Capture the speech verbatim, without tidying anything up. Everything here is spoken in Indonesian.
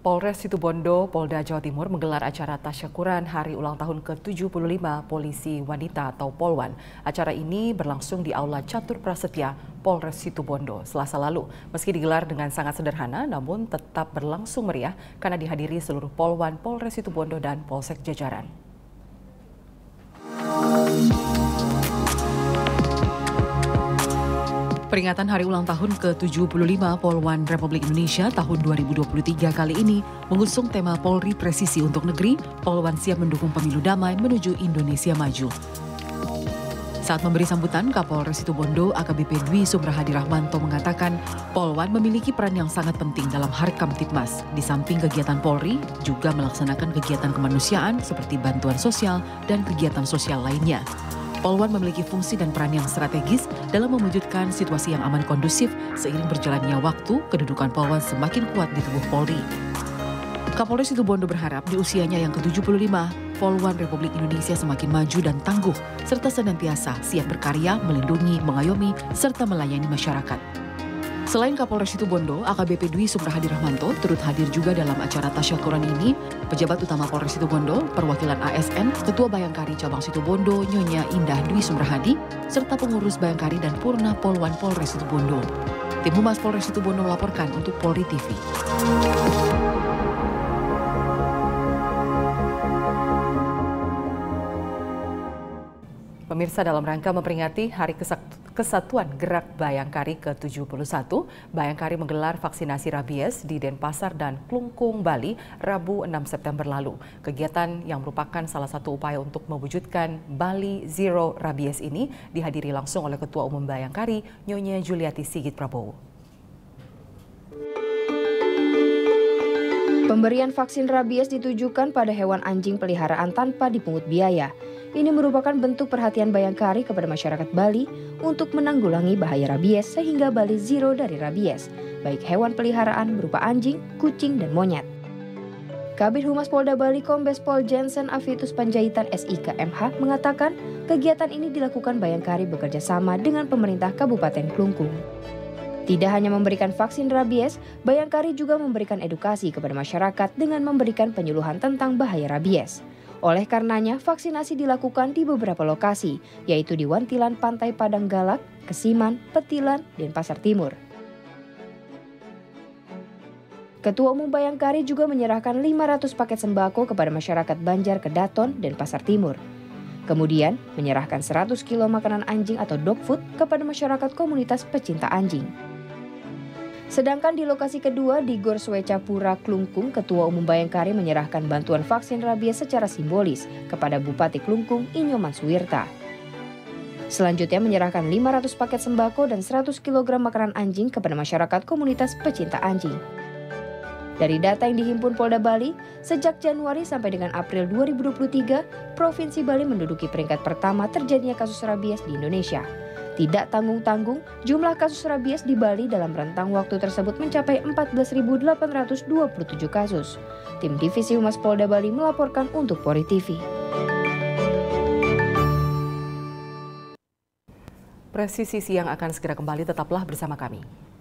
Polres Situbondo, Polda Jawa Timur menggelar acara tasyakuran Hari Ulang Tahun ke tujuh puluh lima Polisi Wanita atau Polwan. Acara ini berlangsung di Aula Catur Prasetya, Polres Situbondo, Selasa lalu. Meski digelar dengan sangat sederhana, namun tetap berlangsung meriah karena dihadiri seluruh Polwan Polres Situbondo dan Polsek jajaran. Peringatan Hari Ulang Tahun ke tujuh puluh lima Polwan Republik Indonesia tahun dua ribu dua puluh tiga kali ini mengusung tema Polri Presisi untuk Negeri, Polwan siap mendukung pemilu damai menuju Indonesia maju. Saat memberi sambutan, Kapolres Situbondo A K B P Dwi Sumrahadi Rahmanto mengatakan Polwan memiliki peran yang sangat penting dalam Harkam Tipmas. Di samping kegiatan Polri, juga melaksanakan kegiatan kemanusiaan seperti bantuan sosial dan kegiatan sosial lainnya. Polwan memiliki fungsi dan peran yang strategis dalam mewujudkan situasi yang aman kondusif seiring berjalannya waktu, kedudukan Polwan semakin kuat di tubuh Polri. Kapolres Situbondo berharap di usianya yang ke tujuh puluh lima, Polwan Republik Indonesia semakin maju dan tangguh, serta senantiasa siap berkarya, melindungi, mengayomi, serta melayani masyarakat. Selain Kapolres Situbondo, A K B P Dwi Sumrahadi Rahmanto turut hadir juga dalam acara tasyakuran ini, pejabat utama Polres Situbondo, perwakilan A S N, Ketua Bayangkari Cabang Situbondo, Nyonya Indah Dwi Sumrahadi, serta pengurus Bayangkari dan Purna Polwan Polres Situbondo. Tim Humas Polres Situbondo melaporkan untuk Polri T V. Pemirsa, dalam rangka memperingati Hari Kesatuan Gerak Bayangkari ke tujuh puluh satu, Bayangkari menggelar vaksinasi rabies di Denpasar dan Klungkung, Bali, Rabu enam September lalu. Kegiatan yang merupakan salah satu upaya untuk mewujudkan Bali Zero Rabies ini dihadiri langsung oleh Ketua Umum Bayangkari, Nyonya Juliati Sigit Prabowo. Pemberian vaksin rabies ditujukan pada hewan anjing peliharaan tanpa dipungut biaya. Ini merupakan bentuk perhatian Bayangkari kepada masyarakat Bali untuk menanggulangi bahaya rabies sehingga Bali zero dari rabies, baik hewan peliharaan berupa anjing, kucing, dan monyet. Kabid Humas Polda Bali Kombes Pol Jensen Avitus Panjaitan S I K M H mengatakan kegiatan ini dilakukan Bayangkari bekerja sama dengan pemerintah Kabupaten Klungkung. Tidak hanya memberikan vaksin rabies, Bayangkari juga memberikan edukasi kepada masyarakat dengan memberikan penyuluhan tentang bahaya rabies. Oleh karenanya, vaksinasi dilakukan di beberapa lokasi, yaitu di Wantilan Pantai Padang Galak, Kesiman, Petilan, Denpasar Timur. Ketua Umum Bayangkari juga menyerahkan lima ratus paket sembako kepada masyarakat Banjar Kedaton, Denpasar Timur. Kemudian, menyerahkan seratus kilo makanan anjing atau dog food kepada masyarakat komunitas pecinta anjing. Sedangkan di lokasi kedua di Gor Swecapura Klungkung, Ketua Umum Bayangkari menyerahkan bantuan vaksin rabies secara simbolis kepada Bupati Klungkung Inyoman Suwirta. Selanjutnya menyerahkan lima ratus paket sembako dan seratus kilogram makanan anjing kepada masyarakat komunitas pecinta anjing. Dari data yang dihimpun Polda Bali, sejak Januari sampai dengan April dua ribu dua puluh tiga, Provinsi Bali menduduki peringkat pertama terjadinya kasus rabies di Indonesia. Tidak tanggung-tanggung, jumlah kasus rabies di Bali dalam rentang waktu tersebut mencapai empat belas ribu delapan ratus dua puluh tujuh kasus. Tim Divisi Humas Polda Bali melaporkan untuk Polri T V. Presisi Siang akan segera kembali, tetaplah bersama kami.